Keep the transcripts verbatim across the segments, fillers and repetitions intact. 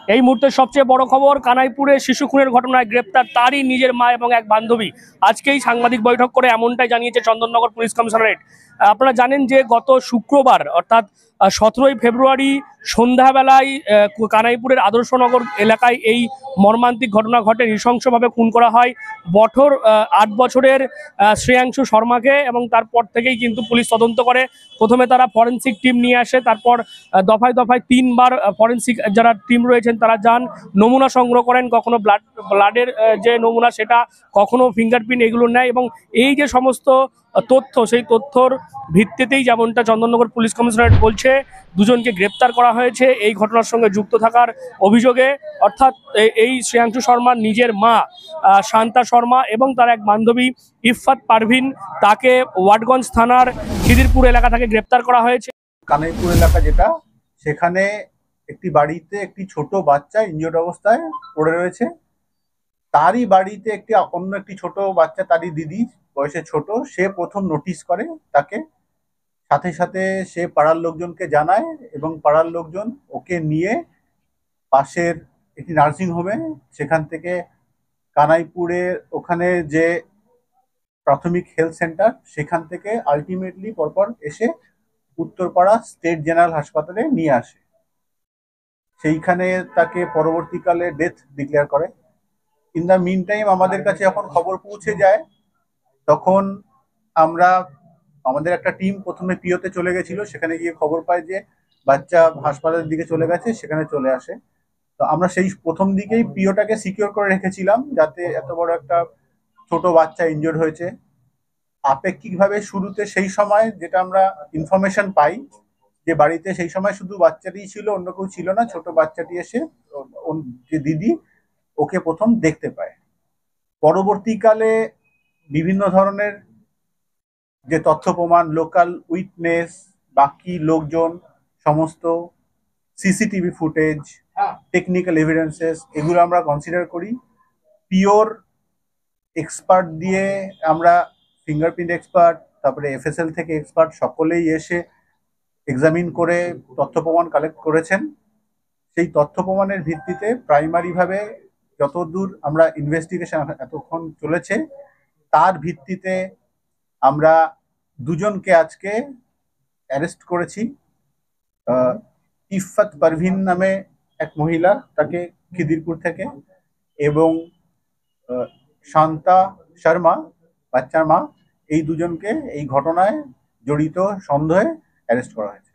এই মুহূর্তের সবচেয়ে বড় খবর, কানাইপুরে শিশু খুনের ঘটনায় গ্রেপ্তার তারই নিজের মা এবং এক বান্ধবী। আজকেই সাংবাদিক বৈঠক করে এমনটাই জানিয়েছে চন্দননগর পুলিশ কমিশনারেট। আপনারা জানেন যে গত শুক্রবার অর্থাৎ সতেরোই ফেব্রুয়ারি সন্ধ্যাবেলায় কানাইপুরের আদর্শনগর এলাকায় এই মর্মান্তিক ঘটনা ঘটে। নৃশংসভাবে খুন করা হয় বছর আট বছরের শ্রেয়াংশু শর্মাকে, এবং তারপর থেকেই কিন্তু পুলিশ তদন্ত করে। প্রথমে তারা ফরেন্সিক টিম নিয়ে আসে, তারপর দফায় দফায় তিনবার ফরেন্সিক যারা টিম রয়েছেন তারা যান, নমুনা সংগ্রহ করেন, কখনো ব্লাড ব্লাডের যে নমুনা সেটা, কখনো ফিঙ্গারপ্রিন্ট এগুলো নেয়, এবং এই যে সমস্ত তথ্য সেই তথ্যর ভিত্তিতেই যেমনটা চন্দননগর পুলিশ কমিশনারেট বলছে দুজনকে গ্রেপ্তার করা হয়েছে এই ঘটনার সঙ্গে যুক্ত থাকার অভিযোগে। অর্থাৎ এই শ্রেয়াংশু শর্মার নিজের মা শান্তা শর্মা এবং তার এক বান্ধবী ইফফাত পারভিন, তাকে ওয়াটগঞ্জ থানার খিদিরপুর এলাকা থেকে গ্রেপ্তার করা হয়েছে। কানাইপুর এলাকা যেটা, সেখানে একটি বাড়িতে একটি ছোট বাচ্চা ইনজিওর্ড অবস্থায় পড়ে রয়েছে। তারই বাড়িতে একটি অন্য একটি ছোট বাচ্চা, তারই দিদি বয়সে ছোট, সে প্রথম নোটিশ করে তাকে। সাথে সাথে সে পাড়ার লোকজনকে জানায় এবং পাড়ার লোকজন ওকে নিয়ে পাশের একটি নার্সিং হোমে, সেখান থেকে কানাইপুরের ওখানে যে প্রাথমিক হেলথ সেন্টার, সেখান থেকে আলটিমেটলি পরপর এসে উত্তরপাড়া স্টেট জেনারেল হাসপাতালে নিয়ে আসে। সেইখানে তাকে পরবর্তীকালে ডেথ ডিক্লেয়ার করে। ইন দ্য মিন টাইম আমাদের কাছে যখন খবর পৌঁছে যায়, তখন আমরা আমাদের একটা টিম প্রথমে পিওতে চলে গেছিল, সেখানে গিয়ে খবর পায় যে বাচ্চা হাসপাতালের দিকে চলে গেছে, সেখানে চলে আসে। তো আমরা সেই প্রথম দিকেই পিওটাকে সিকিউর করে রেখেছিলাম, যাতে এত বড় একটা ছোট বাচ্চা ইনজোর্ড হয়েছে। আপেক্ষিকভাবে শুরুতে সেই সময় যেটা আমরা ইনফরমেশন পাই যে বাড়িতে সেই সময় শুধু বাচ্চাটি ছিল, অন্য কেউ ছিল না। ছোট বাচ্চাটি এসে যে দিদি ওকে প্রথম দেখতে পায়। পরবর্তীকালে বিভিন্ন ধরনের যে তথ্য প্রমাণ, লোকাল উইটনেস, বাকি লোকজন, সমস্ত সিসিটিভি ফুটেজ, টেকনিক্যাল এভিডেন্সেস, এগুলো আমরা কনসিডার করি। পিওর এক্সপার্ট দিয়ে আমরা, ফিঙ্গারপ্রিন্ট এক্সপার্ট, তারপরে এফএসএল থেকে এক্সপার্ট, সকলেই এসে এক্সামিন করে তথ্য প্রমাণ কালেক্ট করেছেন। সেই তথ্য প্রমাণের ভিত্তিতে প্রাইমারিভাবে যতদূর আমরা ইনভেস্টিগেশন এতক্ষণ চলেছে, তার ভিত্তিতে আমরা দুজনকে আজকে অ্যারেস্ট করেছি। ইফফাত পারভিন নামে এক মহিলা, তাকে খিদিরপুর থেকে, এবং শান্তা শর্মা বাচ্চার মা, এই দুজনকে এই ঘটনায় জড়িত সন্দেহে অ্যারেস্ট করা হয়েছে।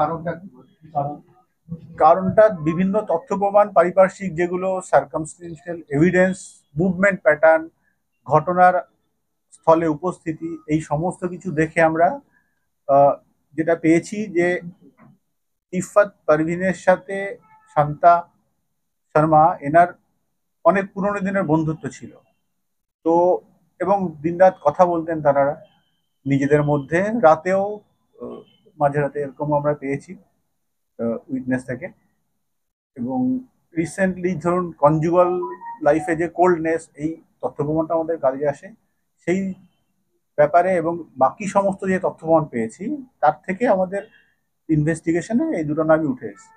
কারণটা বিভিন্ন তথ্য প্রমাণ, পারিপার্শ্বিক যেগুলো সার্কামস্টেন্সিয়াল এভিডেন্স, মুভমেন্ট প্যাটার্ন, ঘটনার স্থলে উপস্থিতি, এই সমস্ত কিছু দেখে আমরা যেটা পেয়েছি যে ইফফাত পারভিনের সাথে শান্তা শর্মা এনার অনেক পুরনো দিনের বন্ধুত্ব ছিল। তো এবং দিনরাত কথা বলতেন তারা নিজেদের মধ্যে, রাতেও মাঝে রাতে এরকম আমরা পেয়েছি উইটনেস থেকে। এবং রিসেন্টলি ধরুন কনজুগাল লাইফে যে কোল্ডনেস, এই তথ্য প্রমাণটা আমাদের কাজে আসে সেই ব্যাপারে, এবং বাকি সমস্ত যে তথ্য প্রমাণ পেয়েছি তার থেকে আমাদের ইনভেস্টিগেশনে এই দুটো নামই উঠে এসেছে।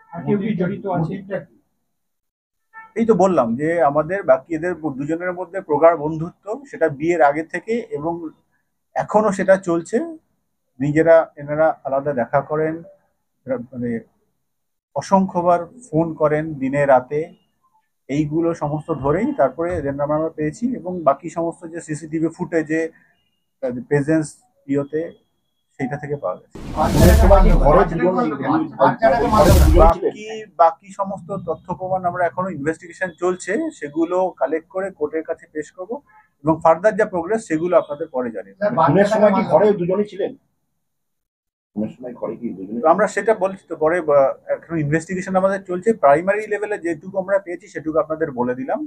এই তো বললাম যে আমাদের বাকি এদের দুজনের মধ্যে প্রগাঢ় বন্ধুত্ব, সেটা বিয়ের আগে থেকে এবং এখনো সেটা চলছে। নিজেরা এনারা আলাদা দেখা করেন, মানে অসংখ্যবার ফোন করেন দিনে রাতে, এইগুলো সমস্ত ধরেই তারপরে এদের নাম আমরা পেয়েছি। এবং বাকি সমস্ত যে সিসিটিভি ফুটেজে প্রেজেন্স ইয়েতে, সেইটা থেকে পাওয়া গেছে। বাকি বাকি সমস্ত তথ্য প্রমাণ আমরা এখনো ইনভেস্টিগেশন চলছে, সেগুলো কালেক্ট করে কোর্টের কাছে পেশ করব, এবং ফার্দার যা প্রোগ্রেস সেগুলো আপনাদের পরে জানিয়ে দেব। আমরা সেটা বলছি তো পরে, এখন ইনভেস্টিগেশন আমাদের চলছে। প্রাইমারি লেভেলে যেটুকু আমরা পেয়েছি সেটুকু আপনাদের বলে দিলাম।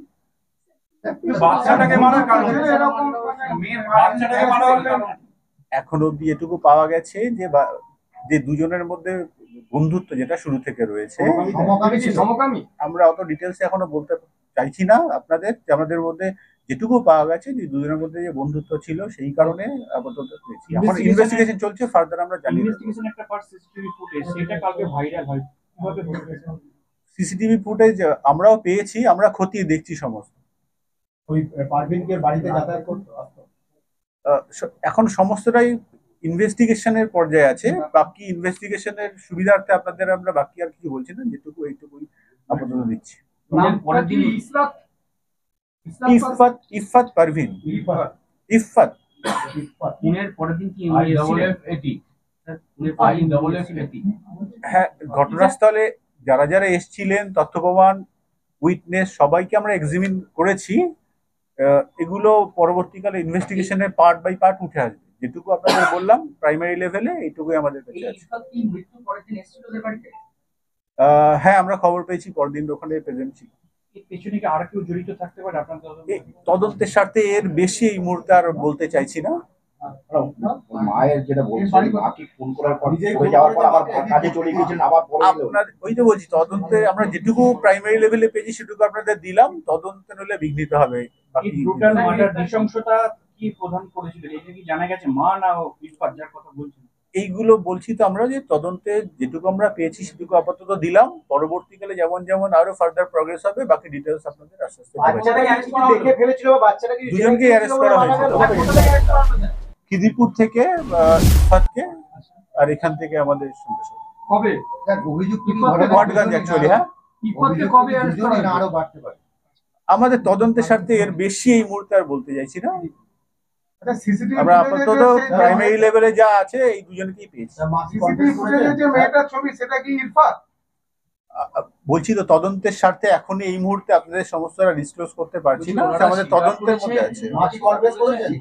এখন অব্দি এটুকু পাওয়া গেছে যে যে দুজনের মধ্যে বন্ধুত্ব যেটা শুরু থেকে রয়েছে, আমরা অত ডিটেলসে এখনো বলতে চাইছি না আপনাদের। আমাদের মধ্যে যেটুকু পাওয়া গেছে যে দুজনের মধ্যে যে বন্ধুত্ব ছিল, সেই কারণে আপাতত পেয়েছি। এখন ইনভেস্টিগেশন চলছে, ফার্দার আমরা জানি। সিসিটিভি ফুটেজ আমরাও পেয়েছি, আমরা খতিয়ে দেখছি সমস্ত। ওই পারভিনকে বাড়িতে যাতায়াত করতো আসতো? আহ, স- এখন সমস্তটাই ইনভেস্টিগেশনের পর্যায়ে আছে। বাকি ইনভেস্টিগেশনের সুবিধার্থে আপনাদের আমরা বাকি আর কিছু বলছি না, যেটুকু এইটুকুই আপাতত দিচ্ছি। পরের দিন ইসরাত ইফাত ইফাত পারভিন ইফাত পুনের পরের দিন কি আই ডবল এফ এটি পুনের আই পরের দিন ডবল এফ এটি হ্যাঁ, ঘটনাস্থলে যারা যারা এসছিলেন, তথ্য প্রমাণ, উইটনেস সবাইকে আমরা এক্সামিন করেছি। আহ, এগুলো পরবর্তীকালে ইনভেস্টিগেশনের পার্ট বাই পার্ট উঠে আসবে। যেটুকু আপনাদের বললাম প্রাইমারি লেভেলে, এইটুকুই আমাদের কাছে আছে। মৃত্যু পরের দিন এসেছিল ওদের বাড়িতে? আহ, হ্যাঁ, আমরা খবর পেয়েছি, পরদিন ওখানে প্রেজেন্ট ছিল। এর পেছনে কি আর কেউ জড়িত থাকতে পারে আপনার তদন্তে? এই তদন্তের স্বার্থে এর বেশি এই মুহূর্তে আর বলতে চাইছি না। মায়ের যেটা বলছেন, মাকে ফোন করার পর চলে যাওয়ার পর আবার কাজে চলে গিয়েছিলেন, আবার পরে এলো। আপনার ওই তো বলছি, তদন্তে আমরা যেটুকু প্রাইমারি লেভেলে পেয়েছি সেটুকু আপনাদের দিলাম। তদন্তে নইলে বিঘ্নিত হবে। এই বাকি ব্রুটাল মার্ডার নৃশংসতা কি প্রধান করেছিল? এটা কি জানা গেছে মা না ইরফাত যার কথা বলছেন? এইগুলো বলছি তো আমরা, যে তদন্তে যেটুকু আমরা পেয়েছি সেটুকু আপাতত দিলাম। পরবর্তীকালে যেমন যেমন আরো ফার্দার প্রগ্রেস হবে, বাকি ডিটেলস আপনাদের আস্তে আস্তে প্রোভাইড করব। বাচ্চাটা কি কিছু দেখে ফেলেছিল বা বাচ্চাটা কি দুজনকে অ্যারেস্ট করা হয়েছে, খিদিরপুর থেকে আহ, ইফাতকে, আর এখান থেকে আমাদের সন্দেশ। কবে অভিযুক্ত ওয়াটগঞ্জ অ্যাকচুয়ালি। হ্যাঁ, ইরফাতকে কবে অ্যারেস্ট করা হয়েছে? আরো বাড়তে পারে। আমাদের তদন্তের স্বার্থে এর বেশি এই মুহূর্তে আর বলতে চাইছি না। আচ্ছা, সিসিটিভি আমরা আপাতত প্রাইমারি লেভেলে যা আছে এই দুজনকেই পেয়েছি। সিসিটিভি ফুটেজে যে মেয়েটার ছবি সেটা কি ইরফাত? আ- বলছি তো তদন্তের স্বার্থে এখনই এই মুহূর্তে আপনাদের সমস্তটা ডিসক্লোজ করতে পারছি না। এটা আমাদের তদন্তের মধ্যে আছে। মা কি কনফেস করেছেন?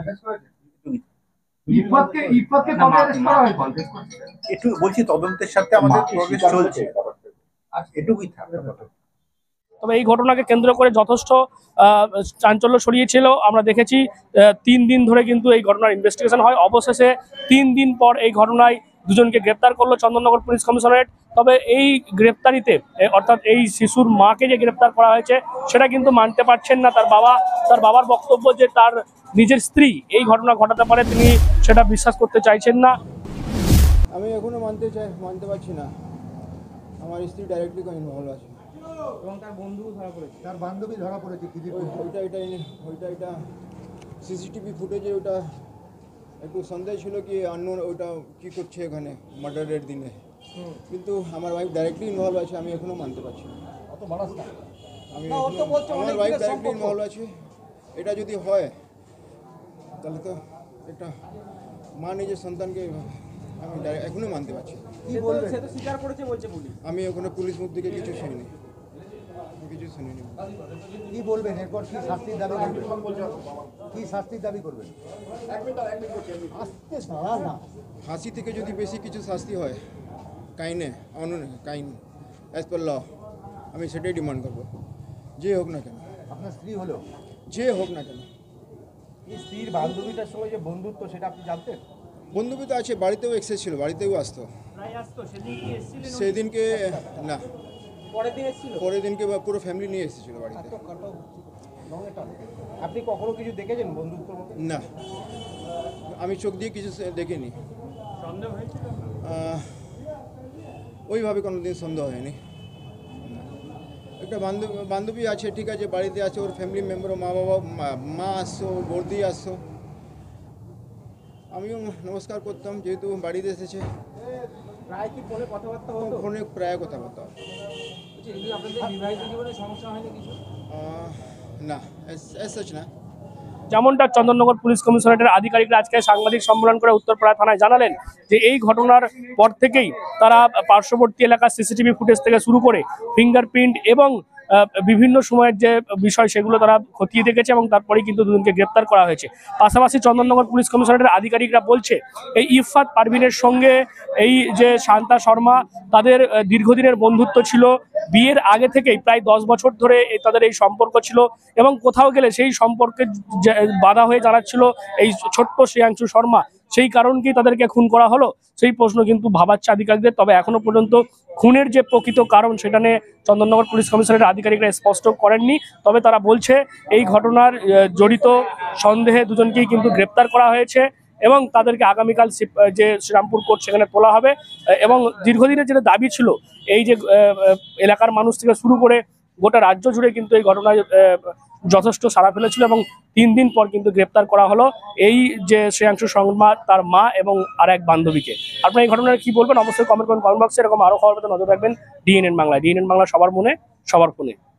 ইরফাতকে ইরফাতকে কবে অ্যারেস্ট করা হয়েছে? একটু বলছি তদন্তের সাথে আমাদের প্রোগ্রেস চলছে, এটুকুই থাকবে। তবে এই ঘটনাকে কেন্দ্র করে যথেষ্ট আহ, চাঞ্চল্য ছড়িয়েছিল। আমরা দেখেছি আহ, তিন দিন ধরে কিন্তু এই ঘটনার ইনভেস্টিগেশন হয়। অবশেষে তিন দিন পর এই ঘটনায় দুজনকে গ্রেপ্তার করলো চন্দননগর পুলিশ কমিশনারেট। তবে এই গ্রেপ্তারিতে এ, অর্থাৎ এই শিশুর মাকে যে গ্রেপ্তার করা হয়েছে সেটা কিন্তু মানতে পারছেন না তার বাবা। তার বাবার বক্তব্য যে তার নিজের স্ত্রী এই ঘটনা ঘটাতে পারে, তিনি সেটা বিশ্বাস করতে চাইছেন না। আমি এখনো মানতে চাই মানতে পারছি না। আমার স্ত্রী ডাইরেক্টলি ইনভলভ আছে এবং তার বন্ধু ধরা পড়েছে। তার বান্ধবী ধরা পড়েছে খিদিরপুর। ওই- ওইটা এটা এনে- ওইটা এটা সিসিটিভি ফুটেজে ওটা একটু সন্দেহ ছিল কি আননোন ওইটা কি করছে এখানে মার্ডারের দিনে, কিন্তু আমার ওয়াইফ ডাইরেক্টলি ইনভলভ আছে। আমি এখনো মানতে পারছি না। অত বাড়াস না। আমি এখনো- আমার ওয়াইফ ডাইরেক্টলি ইনভলভ আছে। এটা যদি হয় তাহলে তো একটা মা নিজের সন্তানকে আমি direct- এখনো মানতে পারছি না। কি বলবেন? সে তো স্বীকার করেছে বলছে পুলিশ। আমি এখনো পুলিশ মুখ থেকে কিছু শুনিনি, আমি কিছু শুনিনি। কি বলবেন এরপর? কি শাস্তির দাবি করবেন? কি শাস্তির দাবি করবেন? আস্তে সারা না। ফাঁসি থেকে যদি বেশি কিছু শাস্তি হয় কাইনে অন কাইন অ্যাজ পার ল, আমি সেটাই ডিমান্ড করবো, যে হোক না কেন, আপনার স্ত্রী হলো, যে হোক না কেন। এই স্ত্রীর বান্ধবীটার সঙ্গে যে বন্ধুত্ব সেটা আপনি জানতেন? বন্ধুবি তো আছে, বাড়িতেও এক্সেস ছিল, বাড়িতেও আসতো। সেদিনকে না, পরের দিন এসেছিল। পরের দিনকে বা পুরো ফ্যামিলি নিয়ে এসেছিল বাড়িতে। আপনি কখনো কিছু দেখেছেন বন্ধুত্বর মধ্যে? না, আমি চোখ দিয়ে কিছু সে- দেখিনি। আহ, ওইভাবে কোনো দিন সন্দেহ হয়নি। না। একটা বান্ধবী বান্ধবী আছে, ঠিক আছে, বাড়িতে আছে, ওর ফ্যামিলি মেম্বার, মা বাবা, মা- মা আসছো, ওর বৌদি আসছো, আমিও নমস্কার করতাম যেহেতু বাড়িতে এসেছে। প্রায় কি ফোনে কথাবার্তা হতো? ফোনে প্রায় কথাবার্তা হতো। বলছি, এগুলো আপনাদের বিবাহিত জীবনে সমস্যা হয়নি কিছু? আহ, না, এস সাচ না। যেমনটা চন্দননগর পুলিশ কমিশনারেটের আধিকারিকরা আজকে সাংবাদিক সম্মেলন করে উত্তরপাড়া থানায় জানালেন যে এই ঘটনার পর থেকেই তারা পার্শ্ববর্তী এলাকার সিসিটিভি ফুটেজ থেকে শুরু করে ফিঙ্গারপ্রিন্ট এবং আহ, বিভিন্ন সময়ের যে বিষয় সেগুলো তারা খতিয়ে দেখেছে এবং তারপরেই কিন্তু দুজনকে গ্রেপ্তার করা হয়েছে। পাশাপাশি চন্দননগর পুলিশ কমিশনারেটের আধিকারিকরা বলছে এই ইফাত পারভিনের সঙ্গে এই যে শান্তা শর্মা তাদের আহ, দীর্ঘদিনের বন্ধুত্ব ছিল। বিয়ের আগে থেকেই প্রায় দশ বছর ধরে এই- তাদের এই সম্পর্ক ছিল এবং কোথাও গেলে সেই সম্পর্কে যে- বাধা হয়ে দাঁড়াচ্ছিল এই ছোট্ট শ্রেয়াংশু শর্মা। সেই কারণকেই তাদেরকে খুন করা হলো, সেই প্রশ্ন কিন্তু ভাবাচ্ছে আধিকারিকদের। তবে এখনো পর্যন্ত খুনের যে প্রকৃত কারণ সেটা নিয়ে চন্দননগর পুলিশ কমিশনারের আধিকারিকরা স্পষ্ট করেননি। তবে তারা বলছে এই ঘটনার আহ, জড়িত সন্দেহে দুজনকেই কিন্তু গ্রেপ্তার করা হয়েছে এবং তাদেরকে আগামীকাল শিব- যে শ্রীরামপুর কোর্ট সেখানে তোলা হবে আহ, এবং দীর্ঘদিনের যেটা দাবি ছিল এই যে আহ, আহ, এলাকার মানুষ থেকে শুরু করে গোটা রাজ্য জুড়ে কিন্তু এই ঘটনায় আহ, যথেষ্ট সাড়া ফেলেছিল এবং তিন দিন পর কিন্তু গ্রেপ্তার করা হলো এই যে শ্রেয়াংশু শর্মা তার মা এবং আর এক বান্ধবীকে। আপনারা এই ঘটনায় কি বলবেন অবশ্যই কমেন্ট করুন কমেন্ট বক্সে। এরকম আরো খবর পেতে নজর রাখবেন ডিএনএন বাংলায়। ডিএনএন বাংলা সবার মনে সবার ফোনে।